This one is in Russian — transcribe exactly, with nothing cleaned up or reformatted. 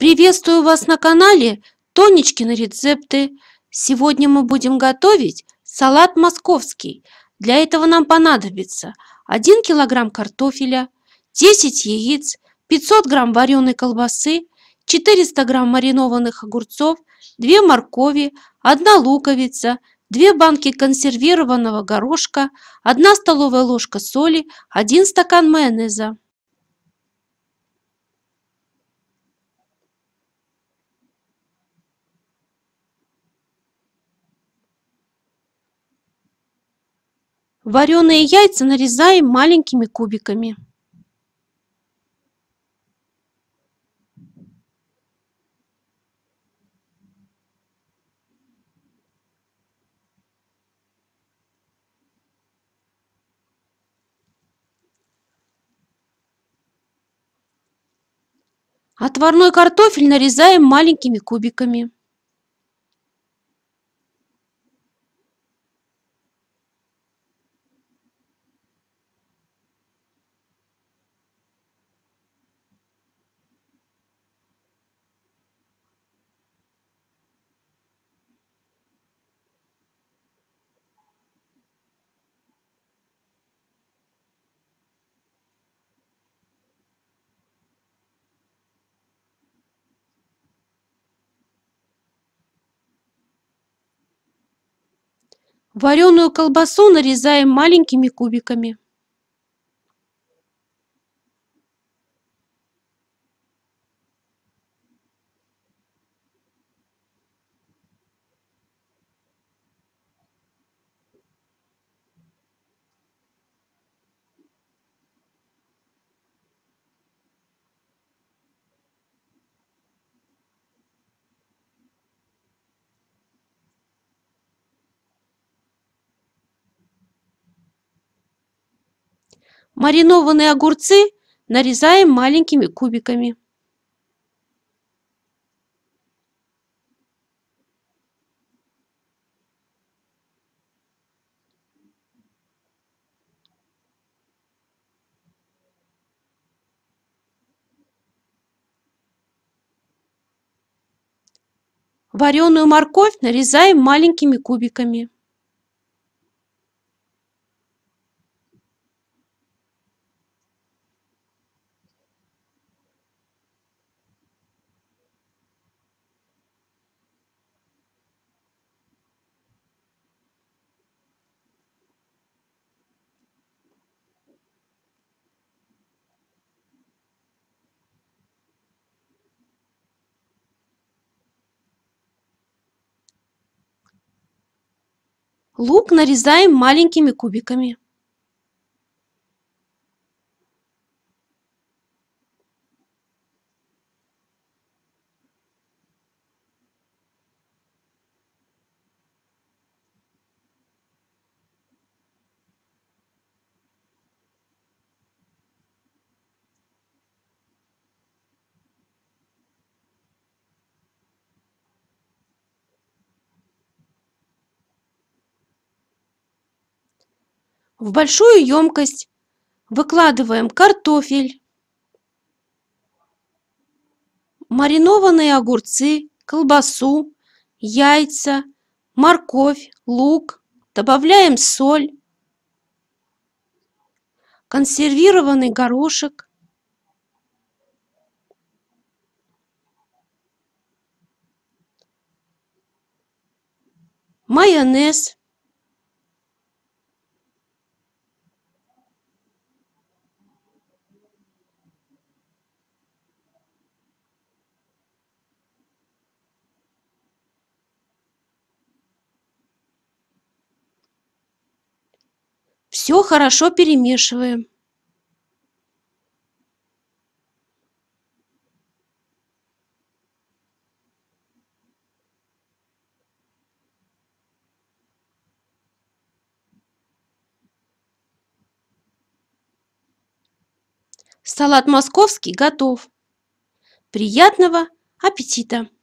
Приветствую вас на канале Тонечкины рецепты. Сегодня мы будем готовить салат московский. Для этого нам понадобится один килограмм картофеля, десять яиц, пятьсот грамм вареной колбасы, четыреста грамм маринованных огурцов, две моркови, одна луковица, две банки консервированного горошка, одна столовая ложка соли, один стакан майонеза. Вареные яйца нарезаем маленькими кубиками. Отварной картофель нарезаем маленькими кубиками. Вареную колбасу нарезаем маленькими кубиками. Маринованные огурцы нарезаем маленькими кубиками. Вареную морковь нарезаем маленькими кубиками. Лук нарезаем маленькими кубиками. В большую емкость выкладываем картофель, маринованные огурцы, колбасу, яйца, морковь, лук. Добавляем соль, консервированный горошек, майонез, все хорошо перемешиваем. Салат московский готов. Приятного аппетита!